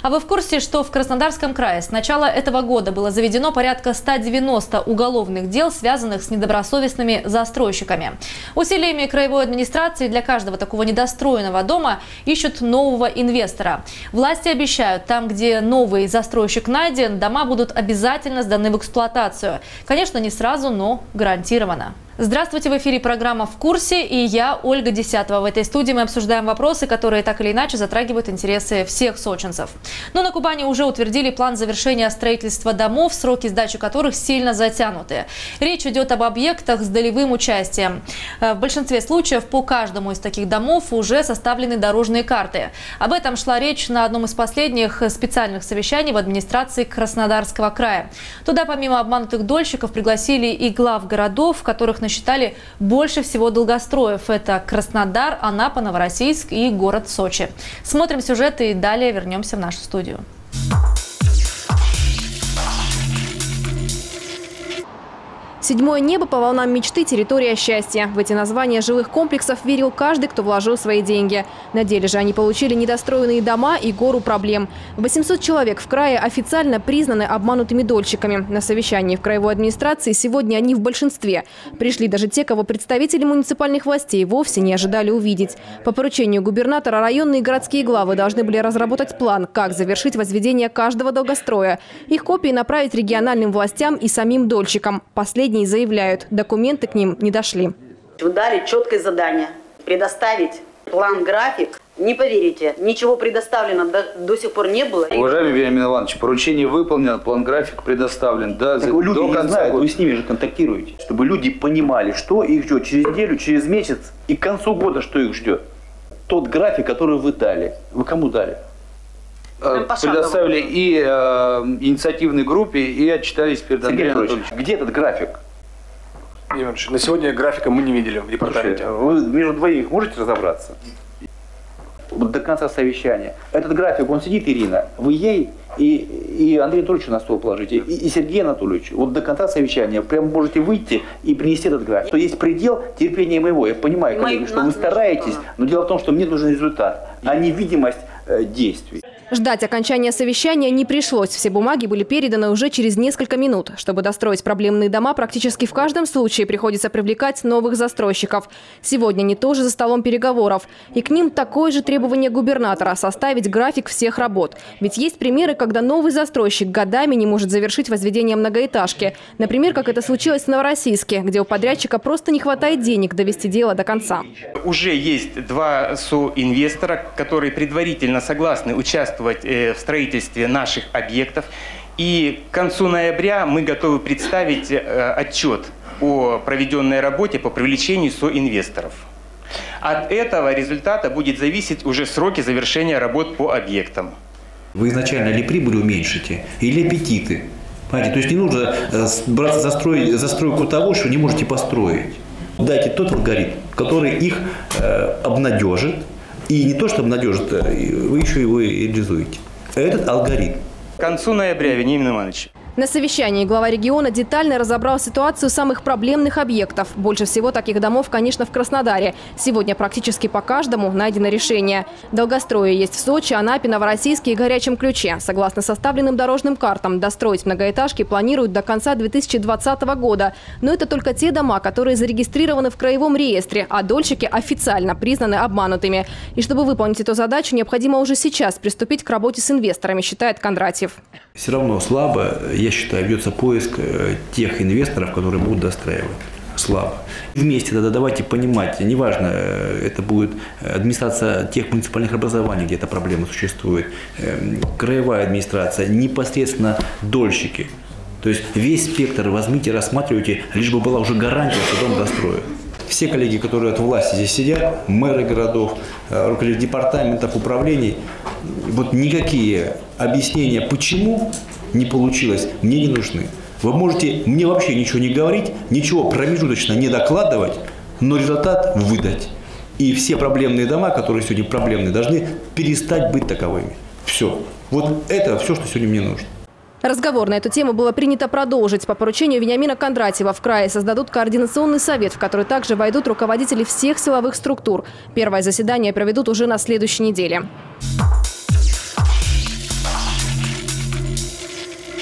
А вы в курсе, что в Краснодарском крае с начала этого года было заведено порядка 190 уголовных дел, связанных с недобросовестными застройщиками? Усилиями краевой администрации для каждого такого недостроенного дома ищут нового инвестора. Власти обещают, там, где новый застройщик найден, дома будут обязательно сданы в эксплуатацию. Конечно, не сразу, но гарантированно. Здравствуйте, в эфире программа «В курсе» и я, Ольга Десятова. В этой студии мы обсуждаем вопросы, которые так или иначе затрагивают интересы всех сочинцев. Но на Кубани уже утвердили план завершения строительства домов, сроки сдачи которых сильно затянуты. Речь идет об объектах с долевым участием. В большинстве случаев по каждому из таких домов уже составлены дорожные карты. Об этом шла речь на одном из последних специальных совещаний в администрации Краснодарского края. Туда помимо обманутых дольщиков пригласили и глав городов, которых насчитали больше всего долгостроев. Это Краснодар, Анапа, Новороссийск и город Сочи. Смотрим сюжет и далее вернемся в нашу студию. Седьмое небо по волнам мечты, территория счастья. В эти названия жилых комплексов верил каждый, кто вложил свои деньги. На деле же они получили недостроенные дома и гору проблем. 800 человек в крае официально признаны обманутыми дольщиками. На совещании в краевой администрации сегодня они в большинстве. Пришли даже те, кого представители муниципальных властей вовсе не ожидали увидеть. По поручению губернатора районные и городские главы должны были разработать план, как завершить возведение каждого долгостроя. Их копии направить региональным властям и самим дольщикам. Последние заявляют, документы к ним не дошли. Вы дали четкое задание предоставить план-график. Не поверите, ничего предоставлено до сих пор не было. Уважаемый Вениамин Иванович, поручение выполнено, план-график предоставлен. Да, люди до конца не знают, вы с ними же контактируете. Чтобы люди понимали, что их ждет через неделю, через месяц и к концу года, что их ждет. Тот график, который вы дали, вы кому дали? Предоставили и инициативной группе, и отчитались перед Андреем Анатольевичем. Где этот график? Иванович, на сегодня графика мы не видели в департаменте. Вы между двоих можете разобраться? Вот до конца совещания. Этот график, он сидит, Ирина, вы ей и Андрею Анатольевичу на стол положите, и Сергею Анатольевичу. Вот до конца совещания прямо можете выйти и принести этот график. Что есть предел терпения моего. Я понимаю, коллеги, что вы стараетесь, но дело в том, что мне нужен результат, а не видимость действий. Ждать окончания совещания не пришлось. Все бумаги были переданы уже через несколько минут. Чтобы достроить проблемные дома, практически в каждом случае приходится привлекать новых застройщиков. Сегодня они тоже за столом переговоров. И к ним такое же требование губернатора – составить график всех работ. Ведь есть примеры, когда новый застройщик годами не может завершить возведение многоэтажки. Например, как это случилось в Новороссийске, где у подрядчика просто не хватает денег довести дело до конца. Уже есть два соинвестора, которые предварительно согласны участвовать в строительстве наших объектов. И к концу ноября мы готовы представить отчет о проведенной работе по привлечению соинвесторов. От этого результата будет зависеть уже сроки завершения работ по объектам. Вы изначально или прибыль уменьшите, или аппетиты. Понимаете? То есть не нужно браться за стройку того, что не можете построить. Дайте тот алгоритм, который их обнадежит. И не то, что обнадежит, вы еще его и реализуете. Этот алгоритм. К концу ноября, Вениамин Иванович. На совещании глава региона детально разобрал ситуацию самых проблемных объектов. Больше всего таких домов, конечно, в Краснодаре. Сегодня практически по каждому найдено решение. Долгострои есть в Сочи, Анапе, Новороссийске и Горячем Ключе. Согласно составленным дорожным картам, достроить многоэтажки планируют до конца 2020 года. Но это только те дома, которые зарегистрированы в краевом реестре, а дольщики официально признаны обманутыми. И чтобы выполнить эту задачу, необходимо уже сейчас приступить к работе с инвесторами, считает Кондратьев. Все равно слабо, я считаю, ведется поиск тех инвесторов, которые будут достраивать. Слабо. Вместе тогда давайте понимать, неважно, это будет администрация тех муниципальных образований, где эта проблема существует, краевая администрация, непосредственно дольщики. То есть весь спектр возьмите, рассматривайте, лишь бы была уже гарантия, что дом достроят. Все коллеги, которые от власти здесь сидят, мэры городов, руководители департаментов, управлений, вот никакие объяснения, почему не получилось, мне не нужны. Вы можете мне вообще ничего не говорить, ничего промежуточно не докладывать, но результат выдать. И все проблемные дома, которые сегодня проблемные, должны перестать быть таковыми. Все. Вот это все, что сегодня мне нужно. Разговор на эту тему было принято продолжить. По поручению Вениамина Кондратьева в крае создадут координационный совет, в который также войдут руководители всех силовых структур. Первое заседание проведут уже на следующей неделе.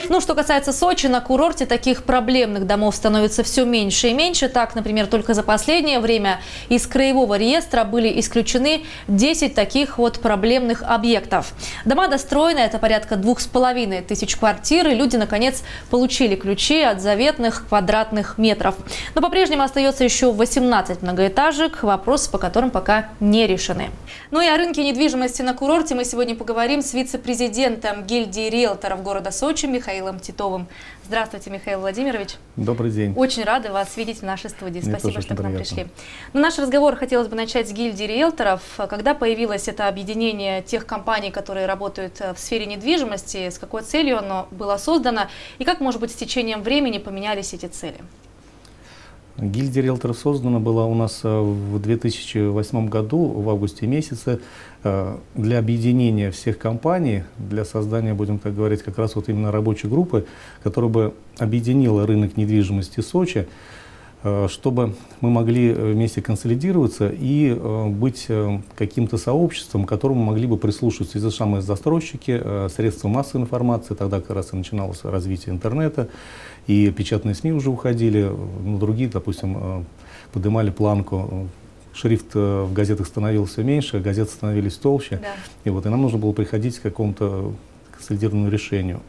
Ну, что касается Сочи, на курорте таких проблемных домов становится все меньше и меньше. Так, например, только за последнее время из краевого реестра были исключены 10 таких вот проблемных объектов. Дома достроены, это порядка 2500 квартир, и люди, наконец, получили ключи от заветных квадратных метров. Но по-прежнему остается еще 18 многоэтажек, вопросы по которым пока не решены. Ну и о рынке недвижимости на курорте мы сегодня поговорим с вице-президентом гильдии риэлторов города Сочи Михаилом Титовым. Здравствуйте, Михаил Владимирович. Добрый день. Очень рада вас видеть в нашей студии. Мне Спасибо, что к нам приятно. пришли. Но наш разговор хотелось бы начать с гильдии риэлторов. Когда появилось это объединение тех компаний, которые работают в сфере недвижимости, с какой целью оно было создано и как, может быть, с течением времени поменялись эти цели? Гильдия риэлторов создана была у нас в 2008 году, в августе месяце, для объединения всех компаний, для создания, будем так говорить, как раз вот именно рабочей группы, которая бы объединила рынок недвижимости Сочи, чтобы мы могли вместе консолидироваться и быть каким-то сообществом, к которому могли бы прислушиваться и те самые застройщики, средства массовой информации, тогда как раз и начиналось развитие интернета, и печатные СМИ уже уходили, но другие, допустим, поднимали планку. Шрифт в газетах становился меньше, газеты становились толще, да. И нам нужно было приходить к какому-то консолидированному решению.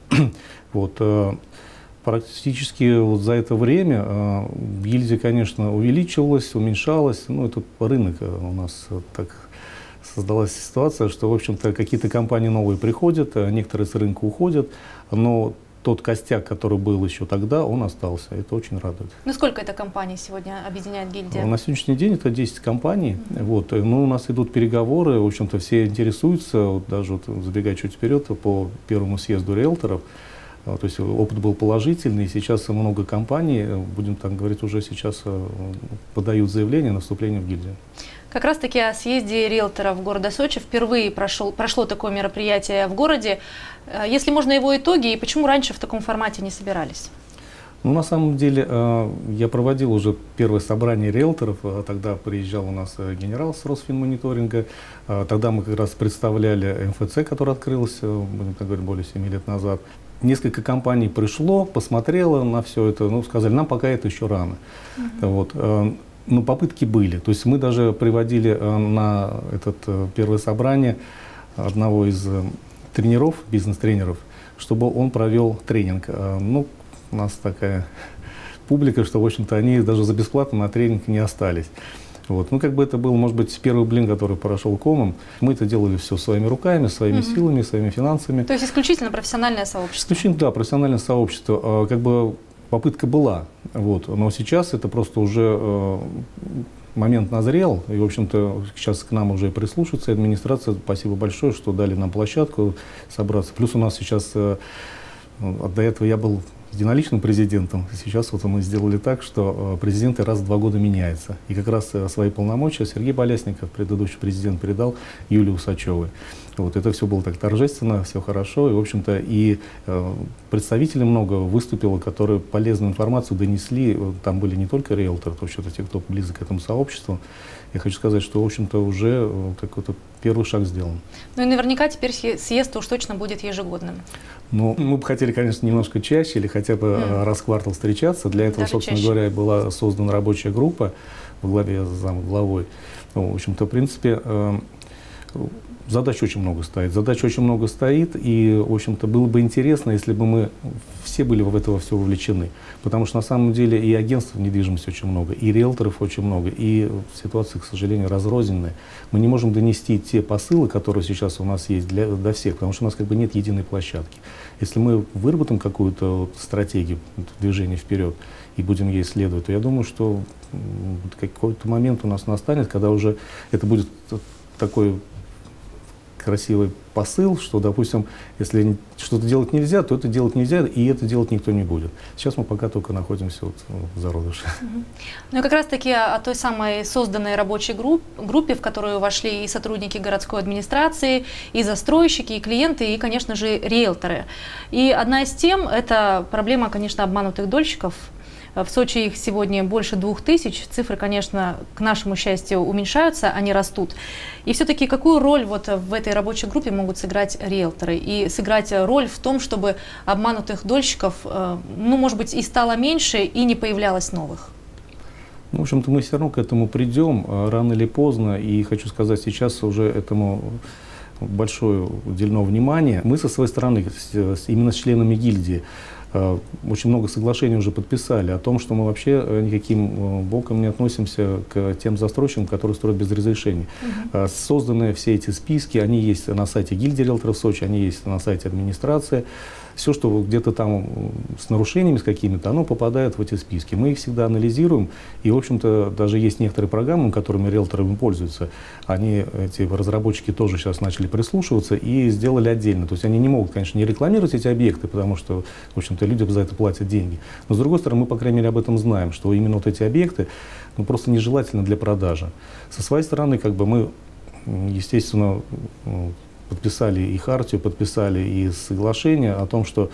Практически за это время гильдия, конечно, увеличивалась, уменьшалась. Это рынок у нас так создалась ситуация, что, в общем-то, какие-то компании новые приходят, некоторые с рынка уходят, но тот костяк, который был еще тогда, он остался. Это очень радует. Ну, сколько это компаний сегодня объединяет гильдия? На сегодняшний день это 10 компаний. У нас идут переговоры, в общем-то, все интересуются, даже забегая чуть вперед, по первому съезду риэлторов. То есть опыт был положительный, и сейчас много компаний, будем так говорить, уже сейчас подают заявление на вступление в гильдию. Как раз таки о съезде риэлторов города Сочи впервые прошло такое мероприятие в городе. Если можно, его итоги, и почему раньше в таком формате не собирались? На самом деле, я проводил уже первое собрание риэлторов, тогда приезжал у нас генерал с Росфинмониторинга, тогда мы как раз представляли МФЦ, который открылся, будем так говорить, более 7 лет назад. Несколько компаний пришло, посмотрело на все это, сказали, нам пока это еще рано. Но попытки были. То есть мы даже приводили на это первое собрание одного из тренеров, бизнес-тренеров, чтобы он провел тренинг. У нас такая публика, что, в общем-то, они даже за бесплатно на тренинг не остались. Это был, может быть, первый блин, который прошел комом. Мы это делали все своими руками, своими силами, своими финансами. То есть исключительно профессиональное сообщество? Исключительно, да, профессиональное сообщество. Попытка была, но сейчас это просто уже момент назрел, и, в общем-то, сейчас к нам уже прислушивается администрация. Спасибо большое, что дали нам площадку собраться. Плюс у нас сейчас, до этого я был единоличным президентом. Сейчас мы сделали так, что президенты раз в 2 года меняются. И как раз свои полномочия Сергей Балясников, предыдущий президент, передал Юлии Усачевой. Это все было так торжественно, все хорошо. И, в общем-то, и представителей много выступило, которые полезную информацию донесли. Там были не только риэлторы, то есть те, кто близок к этому сообществу. Я хочу сказать, что, в общем-то, уже первый шаг сделан. Ну и наверняка теперь съезд уж точно будет ежегодным. Мы бы хотели, конечно, немножко чаще или хотя бы раз в квартал встречаться. Для этого, даже собственно чаще. Говоря, была создана рабочая группа во главе с замглавой. В общем-то, в принципе, задач очень много стоит. И, в общем-то, было бы интересно, если бы мы все были в это все вовлечены. Потому что, на самом деле, и агентств недвижимости очень много, и риэлторов очень много, и ситуация, к сожалению, разрозненная. Мы не можем донести те посылы, которые сейчас у нас есть до всех, потому что у нас нет единой площадки. Если мы выработаем какую-то стратегию движения вперед и будем ей следовать, то я думаю, что какой-то момент у нас настанет, когда уже это будет такой красивый посыл, что, допустим, если что-то делать нельзя, то это делать нельзя, и это делать никто не будет. Сейчас мы пока только находимся в зародыше. Ну и как раз-таки о той самой созданной рабочей группе, в которую вошли и сотрудники городской администрации, и застройщики, и клиенты, и, конечно же, риэлторы. И одна из тем – это проблема, конечно, обманутых дольщиков. В Сочи их сегодня больше 2000. Цифры, конечно, к нашему счастью, уменьшаются, они растут. И все-таки какую роль вот в этой рабочей группе могут сыграть риэлторы? И сыграть роль в том, чтобы обманутых дольщиков, ну, может быть, и стало меньше, и не появлялось новых? В общем-то, мы все равно к этому придем, рано или поздно. И хочу сказать, сейчас уже этому большое уделено внимание. Мы со своей стороны, именно с членами гильдии, очень много соглашений уже подписали о том, что мы вообще никаким боком не относимся к тем застройщикам, которые строят без разрешения. Созданы все эти списки, они есть на сайте гильдии риэлторов Сочи, они есть на сайте администрации. Все, что где-то там с нарушениями с какими-то, оно попадает в эти списки. Мы их всегда анализируем, и, в общем-то, даже есть некоторые программы, которыми риэлторы пользуются. Они, эти разработчики, тоже сейчас начали прислушиваться и сделали отдельно. То есть они не могут, конечно, не рекламировать эти объекты, потому что, в общем-то, люди за это платят деньги. Но, с другой стороны, мы, по крайней мере, об этом знаем, что именно вот эти объекты, ну, просто нежелательны для продажи. Со своей стороны, как бы мы, естественно, подписали и хартию, подписали и соглашение о том, что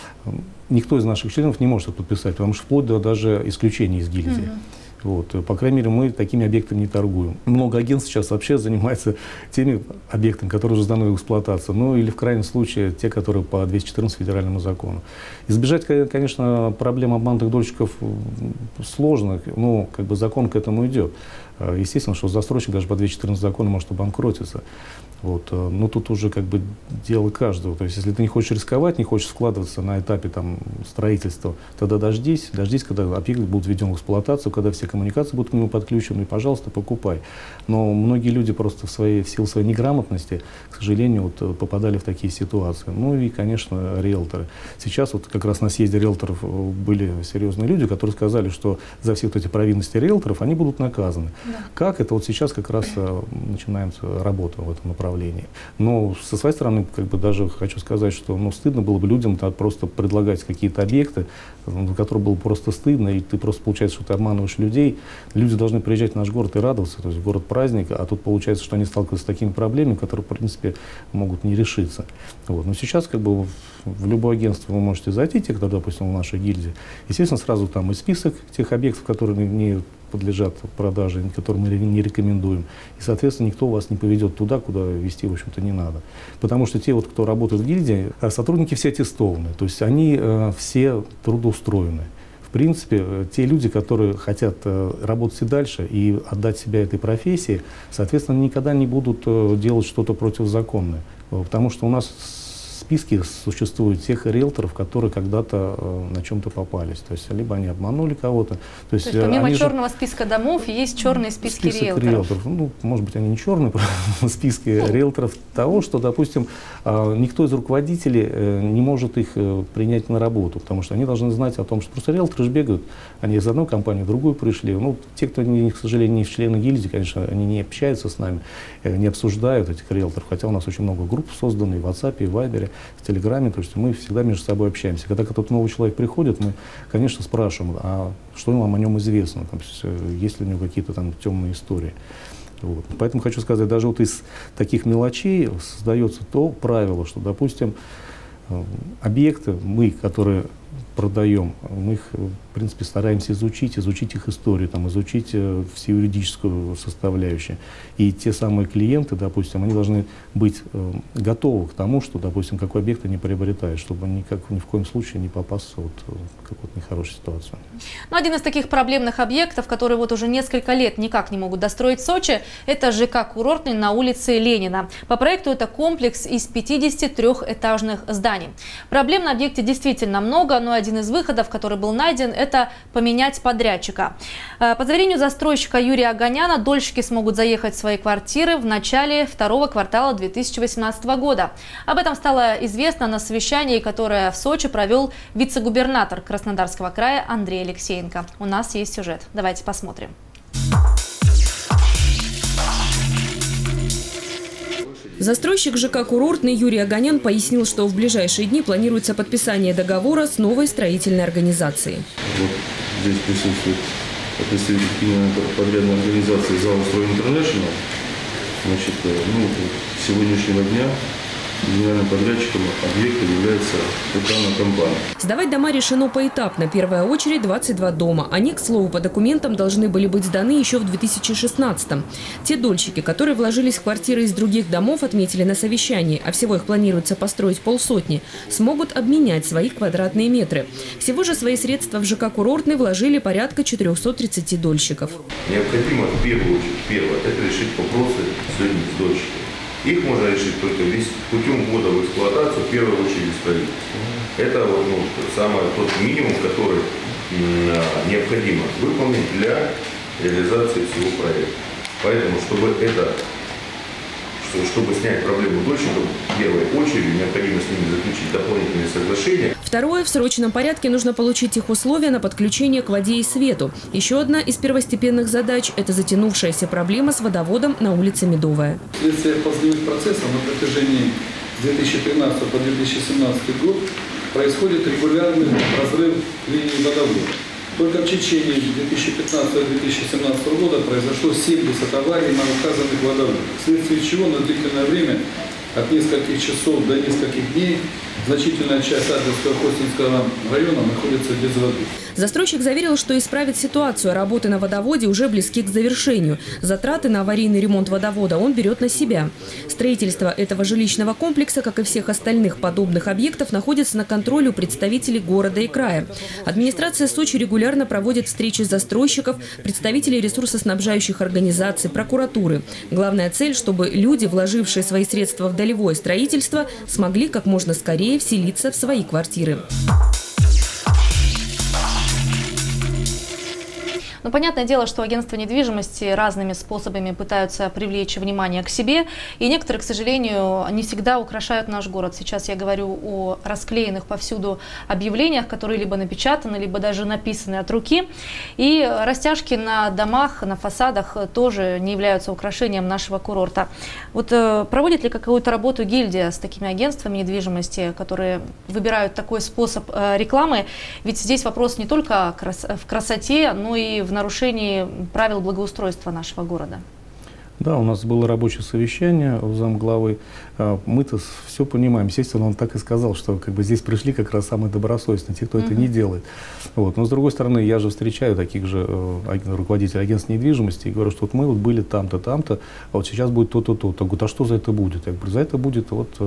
никто из наших членов не может это подписать, потому что вплоть до даже исключения из гильдии. Вот. По крайней мере, мы такими объектами не торгуем. Много агентств сейчас вообще занимается теми объектами, которые уже сданы в эксплуатацию, ну или в крайнем случае те, которые по 214 федеральному закону. Избежать, конечно, проблем обманутых дольщиков сложно, но как бы закон к этому идет. Естественно, что застройщик даже по 214 закону может обанкротиться. Вот. Но тут уже как бы дело каждого. То есть, если ты не хочешь рисковать, не хочешь вкладываться на этапе там, строительства, тогда дождись, когда объект будет введен в эксплуатацию, когда все коммуникации будут к нему подключены, и, пожалуйста, покупай. Но многие люди просто в силу своей неграмотности, к сожалению, вот, попадали в такие ситуации. Ну и, конечно, риэлторы. Сейчас вот как раз на съезде риэлторов были серьезные люди, которые сказали, что за все вот эти провинности риэлторов они будут наказаны. Да. Как? Это вот сейчас как раз начинается работа в этом направлении. Но со своей стороны, как бы даже хочу сказать, что ну, стыдно было бы людям просто предлагать какие-то объекты, которые было просто стыдно, и ты просто получается, что ты обманываешь людей. Люди должны приезжать в наш город и радоваться, то есть город-праздник, а тут получается, что они сталкиваются с такими проблемами, которые, в принципе, могут не решиться. Вот. Но сейчас как бы в любое агентство вы можете зайти, те, кто, допустим, в нашей гильдии, естественно, сразу там и список тех объектов, которые не подлежат продаже, которые мы не рекомендуем. И, соответственно, никто вас не поведет туда, куда вести, в общем-то, не надо. Потому что те, вот, кто работает в гильдии, сотрудники все аттестованы, то есть они все трудоустроены. В принципе, те люди, которые хотят работать и дальше и отдать себя этой профессии, соответственно, никогда не будут делать что-то противозаконное. Потому что у нас списки существуют тех риэлторов, которые когда-то на чем-то попались. То есть, либо они обманули кого-то. То есть помимо черного списка домов, есть черные списки риэлторов. Ну, может быть, они не черные, списки риэлторов того, что, допустим, никто из руководителей не может их принять на работу, потому что они должны знать о том, что просто риэлторы же бегают, они из одной компании в другую пришли. Ну, те, кто, к сожалению, не члены гильдии, конечно, они не общаются с нами, не обсуждают этих риэлторов, хотя у нас очень много групп созданы и в WhatsApp, и в Viber, в Телеграме, то есть мы всегда между собой общаемся. Когда кто-то новый человек приходит, мы, конечно, спрашиваем, а что вам о нем известно, там, есть ли у него какие-то там темные истории. Вот. Поэтому хочу сказать, даже вот из таких мелочей создается то правило, что, допустим, объекты мы, которые продаем, мы их, в принципе, стараемся изучить их историю, там, изучить всю юридическую составляющую. И те самые клиенты, допустим, они должны быть готовы к тому, что, допустим, какой объект они приобретают, чтобы ни в коем случае не попасться вот в какую-то нехорошую ситуацию. Но один из таких проблемных объектов, которые вот уже несколько лет никак не могут достроить Сочи, это ЖК «Курортный» на улице Ленина. По проекту это комплекс из 53-этажных зданий. Проблем на объекте действительно много, но один из выходов, который был найден, это поменять подрядчика. По заверению застройщика Юрия Оганяна, дольщики смогут заехать в свои квартиры в начале второго квартала 2018 года. Об этом стало известно на совещании, которое в Сочи провел вице-губернатор Краснодарского края Андрей Алексеенко. У нас есть сюжет. Давайте посмотрим. Застройщик ЖК «Курортный» Юрий Оганян пояснил, что в ближайшие дни планируется подписание договора с новой строительной организацией. Вот здесь присутствует представитель подрядной организации «Зал Строй Интернешнл». Значит, с сегодняшнего дня Генеральным подрядчиком объекта является данная компания. Сдавать дома решено поэтапно. Первая очередь – 22 дома. Они, к слову, по документам должны были быть сданы еще в 2016-м. Те дольщики, которые вложились в квартиры из других домов, отметили на совещании, а всего их планируется построить 500, смогут обменять свои квадратные метры. Всего же свои средства в ЖК «Курортный» вложили порядка 430 дольщиков. Необходимо в первую очередь, первое, это решить вопросы с дольщиками. Их можно решить только путем ввода в эксплуатацию, в первую очередь строительства. Это вот, тот минимум, который необходимо выполнить для реализации всего проекта. Поэтому, чтобы снять проблему дольщиков, в первой очереди необходимо с ними заключить дополнительные соглашения. Второе, в срочном порядке нужно получить их условия на подключение к воде и свету. Еще одна из первостепенных задач – это затянувшаяся проблема с водоводом на улице Медовая. Вследствие поздних процессов на протяжении с 2013 по 2017 год происходит регулярный разрыв линии водовода. Только в течение 2015-2017 года произошло 70 аварий на указанных водоводах, вследствие чего на длительное время, от нескольких часов до нескольких дней, значительная часть Адлерского Костинского района находится без воды. Застройщик заверил, что исправит ситуацию. Работы на водоводе уже близки к завершению. Затраты на аварийный ремонт водовода он берет на себя. Строительство этого жилищного комплекса, как и всех остальных подобных объектов, находится на контроле у представителей города и края. Администрация Сочи регулярно проводит встречи застройщиков, представителей ресурсоснабжающих организаций, прокуратуры. Главная цель, чтобы люди, вложившие свои средства в долевое строительство, смогли как можно скорее вселиться в свои квартиры. Ну, понятное дело, что агентства недвижимости разными способами пытаются привлечь внимание к себе. И некоторые, к сожалению, не всегда украшают наш город. Сейчас я говорю о расклеенных повсюду объявлениях, которые либо напечатаны, либо даже написаны от руки. И растяжки на домах, на фасадах тоже не являются украшением нашего курорта. Вот проводит ли какую-то работу гильдия с такими агентствами недвижимости, которые выбирают такой способ рекламы? Ведь здесь вопрос не только в красоте, но и в нарушении правил благоустройства нашего города. Да, у нас было рабочее совещание у замглавы. Мы-то все понимаем. Естественно, он так и сказал, что здесь пришли как раз самые добросовестные, те, кто это не делает. Вот. Но с другой стороны, я же встречаю таких же руководителей агентств недвижимости и говорю, что вот мы были там-то, там-то, а вот сейчас будет то-то, то-то. Говорят, а что за это будет? Я говорю, за это будет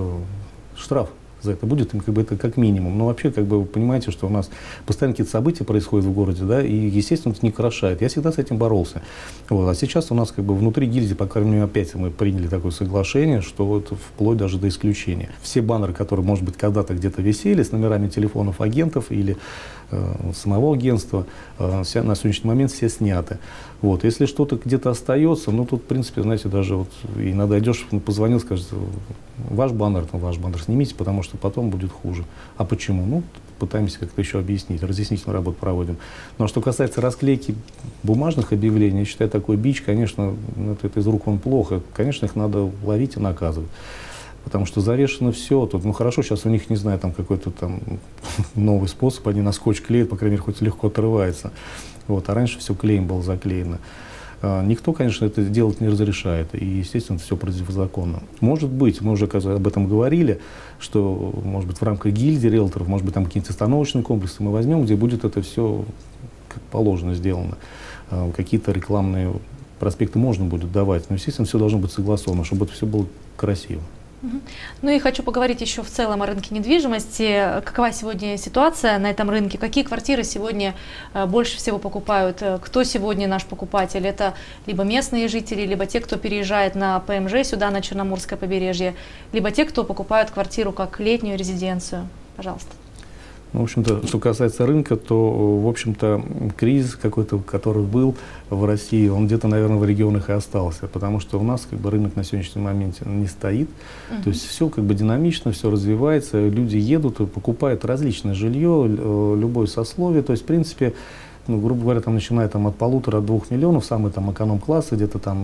штраф. За это будет это как минимум. Но вообще, вы понимаете, что у нас постоянно какие-то события происходят в городе, да, и, естественно, это не крашает. Я всегда с этим боролся. Вот. А сейчас у нас внутри гильдии, по крайней мере, опять мы приняли такое соглашение, что это вплоть даже до исключения. Все баннеры, которые, может быть, когда-то где-то висели с номерами телефонов агентов или самого агентства, на сегодняшний момент все сняты. Вот. Если что-то где-то остается, тут, в принципе, знаете, даже иногда идешь, позвонил, скажет, ваш баннер снимите, потому что потом будет хуже. А почему? Пытаемся как-то еще объяснить, разъяснительную работу проводим. Но что касается расклейки бумажных объявлений, я считаю, такой бич, конечно, это из рук вон плохо. Конечно, их надо ловить и наказывать. Потому что завешено все. Хорошо, сейчас у них, не знаю, какой-то новый способ, они на скотч клеят, по крайней мере, хоть легко отрывается. Вот. А раньше все клеем было заклеено. Никто, конечно, это делать не разрешает. И, естественно, это все противозаконно. Может быть, мы уже об этом говорили, что, может быть, в рамках гильдии риэлторов, может быть, там какие-то остановочные комплексы мы возьмем, где будет это все как положено сделано. Какие-то рекламные проспекты можно будет давать, но, естественно, все должно быть согласовано, чтобы это все было красиво. Ну и хочу поговорить еще в целом о рынке недвижимости. Какова сегодня ситуация на этом рынке? Какие квартиры сегодня больше всего покупают? Кто сегодня наш покупатель? Это либо местные жители, либо те, кто переезжает на ПМЖ сюда, на Черноморское побережье, либо те, кто покупают квартиру как летнюю резиденцию. Пожалуйста. В общем-то, что касается рынка, то, в общем-то, кризис какой-то, который был в России, он где-то, наверное, в регионах и остался, потому что у нас рынок на сегодняшний момент не стоит. То есть все динамично, все развивается, люди едут и покупают различное жилье, любое сословие. То есть, в принципе, грубо говоря, начиная от 1,5–2 миллионов, самый эконом-класс, где-то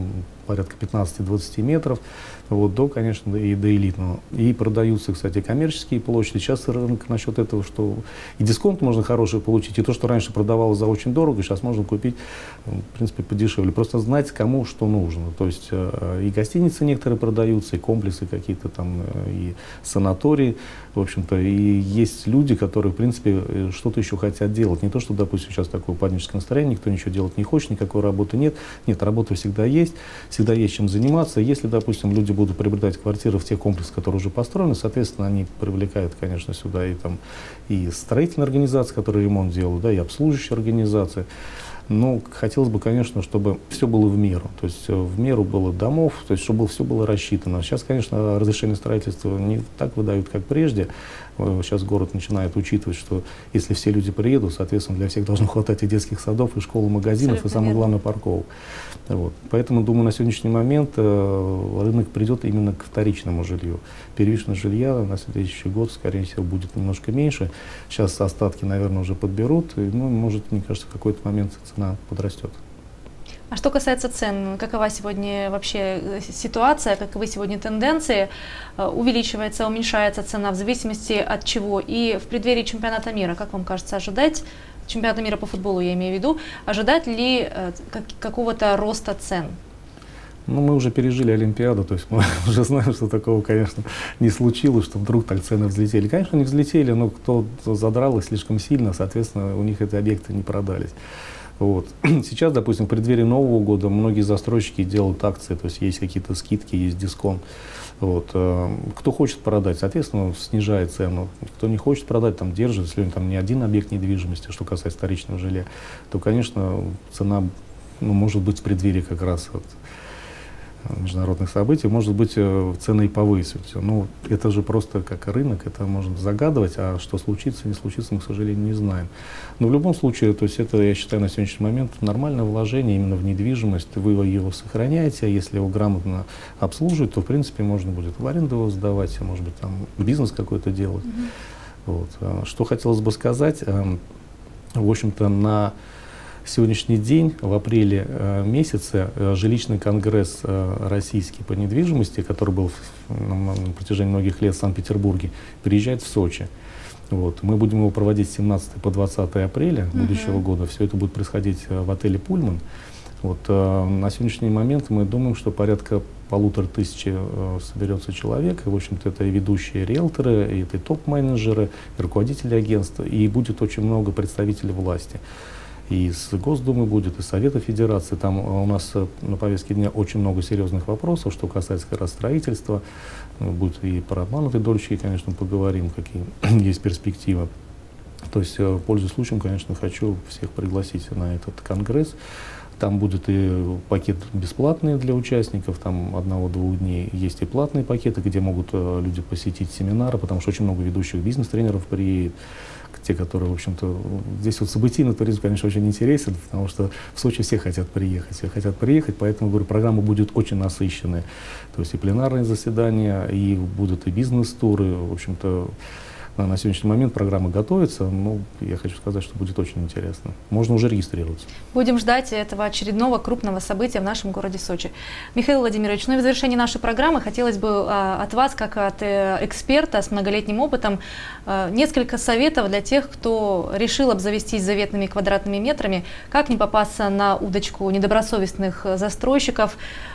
порядка 15-20 метров, вот, до, конечно, и до элитного. И продаются, кстати, коммерческие площади. Сейчас рынок насчет этого, что и дисконт можно хороший получить, и то, что раньше продавалось за очень дорого, сейчас можно купить, в принципе, подешевле. Просто знать, кому что нужно. То есть и гостиницы некоторые продаются, и комплексы какие-то там, и санатории, в общем-то. И есть люди, которые, в принципе, что-то еще хотят делать. Не то, что, допустим, сейчас такое паническое настроение, никто ничего делать не хочет, никакой работы нет. Нет, работа всегда есть чем заниматься. Если, допустим, люди будут приобретать квартиры в тех комплексах, которые уже построены, соответственно, они привлекают, конечно, сюда и строительные организации, которые ремонт делают, да, и обслуживающие организации. Но хотелось бы, конечно, чтобы все было в меру. То есть в меру было домов, то есть чтобы все было рассчитано. Сейчас, конечно, разрешение строительства не так выдают, как прежде. Сейчас город начинает учитывать, что если все люди приедут, соответственно, для всех должно хватать и детских садов, и школ, и магазинов, и самое главное, парковок. Вот. Поэтому, думаю, на сегодняшний момент рынок придет именно к вторичному жилью. Первичное жилья на следующий год, скорее всего, будет немножко меньше. Сейчас остатки, наверное, уже подберут, и, может, мне кажется, в какой-то момент цена подрастет. А что касается цен, какова сегодня вообще ситуация, каковы сегодня тенденции? Увеличивается, уменьшается цена в зависимости от чего? И в преддверии чемпионата мира, как вам кажется, ожидать, чемпионата мира по футболу я имею в виду, ожидать ли какого-то роста цен? Ну, мы уже пережили Олимпиаду, то есть мы уже знаем, что такого, конечно, не случилось, что вдруг так цены взлетели. Конечно, не взлетели, но кто задрал их слишком сильно, соответственно, у них эти объекты не продались. Вот. Сейчас, допустим, в преддверии Нового года многие застройщики делают акции, то есть есть какие-то скидки, есть дисконт. Вот. Кто хочет продать, соответственно, снижает цену. Кто не хочет продать, там держит, если там не один объект недвижимости, что касается вторичного жилья, то, конечно, цена, может быть, в преддверии как раз международных событий, может быть, цены и повысятся. Ну, это же просто как рынок, это можно загадывать, а что случится, не случится, мы, к сожалению, не знаем. Но в любом случае, то есть это, я считаю, на сегодняшний момент нормальное вложение именно в недвижимость, вы его сохраняете, а если его грамотно обслуживать, то, в принципе, можно будет в аренду его сдавать, может быть, там бизнес какой-то делать. Вот. Что хотелось бы сказать, в общем-то, на сегодняшний день, в апреле месяце, жилищный конгресс российский по недвижимости, который был на протяжении многих лет в Санкт-Петербурге, переезжает в Сочи. Вот. Мы будем его проводить с 17 по 20 апреля будущего года. Все это будет происходить в отеле «Пульман». Вот. На сегодняшний момент мы думаем, что порядка 1500 соберется человек. И, в общем-то, это и ведущие риэлторы, и это и топ-менеджеры, и руководители агентства, и будет очень много представителей власти. И из Госдумы будет, и Совета Федерации. Там у нас на повестке дня очень много серьезных вопросов, что касается как раз строительства. Будет и про обманутые дольщики, конечно, поговорим, какие есть перспективы. То есть, пользуясь случаем, конечно, хочу всех пригласить на этот конгресс. Там будет и пакет бесплатный для участников, там 1-2 дней. Есть и платные пакеты, где могут люди посетить семинары, потому что очень много ведущих бизнес-тренеров приедет. Те, которые, в общем-то, здесь вот событийный туризм, конечно, очень интересен, потому что в Сочи все хотят приехать, поэтому, говорю, программа будет очень насыщенная. То есть и пленарные заседания, и будут и бизнес-туры, в общем-то, на сегодняшний момент программа готовится, но я хочу сказать, что будет очень интересно. Можно уже регистрироваться. Будем ждать этого очередного крупного события в нашем городе Сочи. Михаил Владимирович, ну и в завершении нашей программы хотелось бы от вас, как от эксперта с многолетним опытом, несколько советов для тех, кто решил обзавестись заветными квадратными метрами, как не попасться на удочку недобросовестных застройщиков,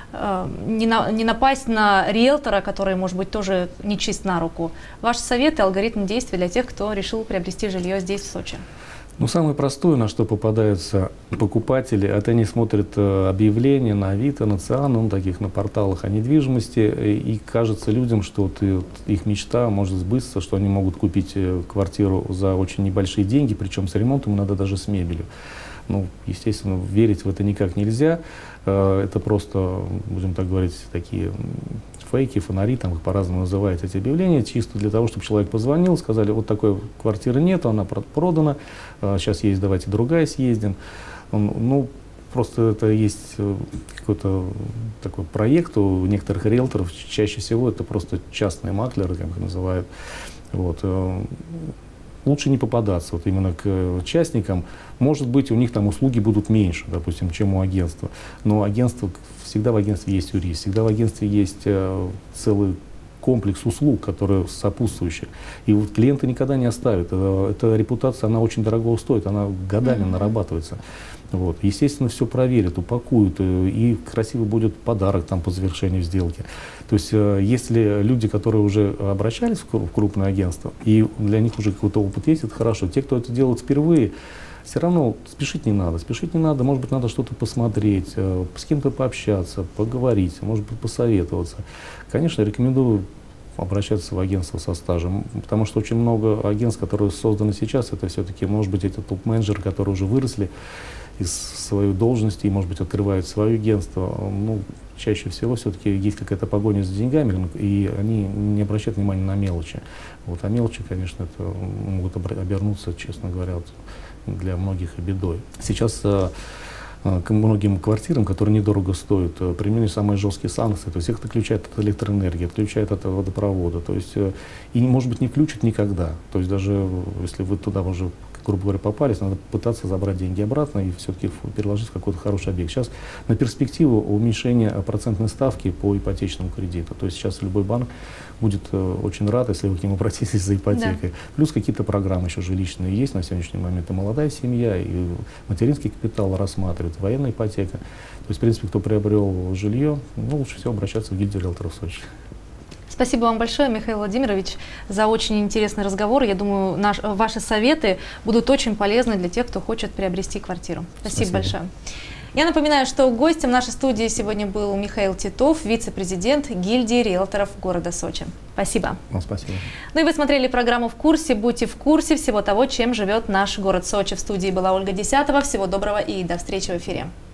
не напасть на риэлтора, который, может быть, тоже не чист на руку. Ваши советы, алгоритм действий для тех, кто решил приобрести жилье здесь, в Сочи. Ну, самое простое, на что попадаются покупатели, это они смотрят объявления на Авито, на Циан, таких на порталах о недвижимости, и кажется людям, что их мечта может сбыться, что они могут купить квартиру за очень небольшие деньги, причем с ремонтом, иногда даже с мебелью. Ну, естественно, верить в это никак нельзя. Это просто, будем так говорить, такие фейки, фонари, там их по-разному называют эти объявления, чисто для того, чтобы человек позвонил, сказали, вот такой квартиры нет, она продана, сейчас есть, давайте другая съездим. Ну, просто это есть какой-то такой проект у некоторых риэлторов, чаще всего это просто частные маклеры, как их называют. Вот. Лучше не попадаться вот именно к участникам. Может быть, у них там услуги будут меньше, допустим, чем у агентства. Но агентство всегда в агентстве есть юрист, всегда в агентстве есть целый комплекс услуг, которые сопутствующие. И вот клиенты никогда не оставят. Эта репутация, она очень дорого стоит, она годами нарабатывается. Вот. Естественно, все проверят, упакуют, и красиво будет подарок там по завершению сделки. То есть, если люди, которые уже обращались в крупное агентство, и для них уже какой-то опыт есть, это хорошо. Те, кто это делает впервые, все равно спешить не надо. Спешить не надо, может быть, надо что-то посмотреть, с кем-то пообщаться, поговорить, может быть, посоветоваться. Конечно, рекомендую обращаться в агентство со стажем, потому что очень много агентств, которые созданы сейчас, это все-таки, может быть, эти топ-менеджеры, которые уже выросли из своей должности и, может быть, открывают свое агентство. Ну, чаще всего все-таки есть какая-то погоня за деньгами, и они не обращают внимания на мелочи. Вот, а мелочи, конечно, это могут обернуться, честно говоря, для многих и бедой. Сейчас к многим квартирам, которые недорого стоят, применены самые жесткие санкции. То есть их отключают от электроэнергии, отключают от водопровода. То есть, и, может быть, не включат никогда. То есть даже если вы туда уже, грубо говоря, попались, надо пытаться забрать деньги обратно и все-таки переложить в какой-то хороший объект. Сейчас на перспективу уменьшение процентной ставки по ипотечному кредиту. То есть сейчас любой банк будет очень рад, если вы к нему обратитесь за ипотекой. Да. Плюс какие-то программы еще жилищные есть на сегодняшний момент. И молодая семья, и материнский капитал рассматривают, военная ипотека. То есть, в принципе, кто приобрел жилье, ну, лучше всего обращаться в гильдию риэлторов Сочи. Спасибо вам большое, Михаил Владимирович, за очень интересный разговор. Я думаю, ваши советы будут очень полезны для тех, кто хочет приобрести квартиру. Спасибо большое. Я напоминаю, что гостем нашей студии сегодня был Михаил Титов, вице-президент гильдии риэлторов города Сочи. Спасибо. Спасибо. Ну и вы смотрели программу «В курсе». Будьте в курсе всего того, чем живет наш город Сочи. В студии была Ольга Десятова. Всего доброго и до встречи в эфире.